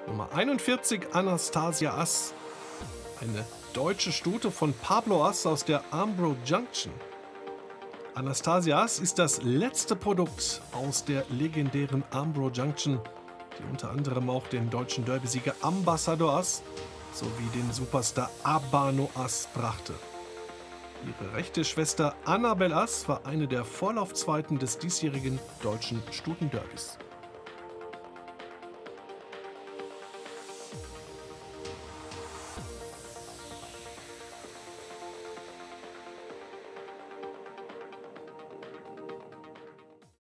Nummer 41 Anastasia Ass, eine deutsche Stute von Pablo Ass aus der Ambro Junction. Anastasia Ass ist das letzte Produkt aus der legendären Ambro Junction, die unter anderem auch den deutschen Derbysieger Ambassador Ass sowie den Superstar Abano Ass brachte. Ihre rechte Schwester Annabel Ass war eine der Vorlaufzweiten des diesjährigen deutschen Stutenderbys.